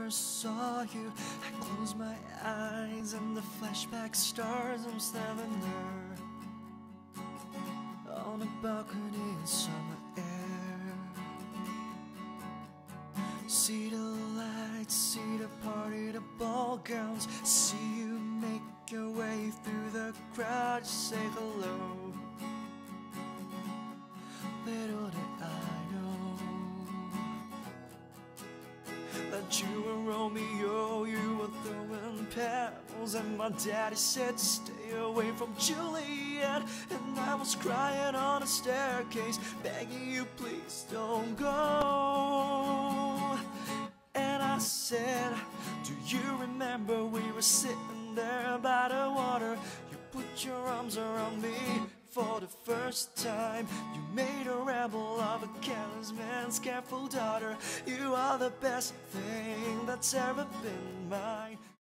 first saw you, I closed my eyes and the flashback stars. I'm standing there on a balcony in summer air. See the lights, see the party, the ball gowns. See you make your way through the crowd, say hello. Little did I know that you were Romeo, you were throwing petals, and my daddy said stay away from Juliet. And I was crying on a staircase, begging you please don't go. And I said, do you remember we were sitting there by the water? You put your arms around me for the first time. You made a rebel of a careless man's careful daughter. You are the best thing that's ever been mine.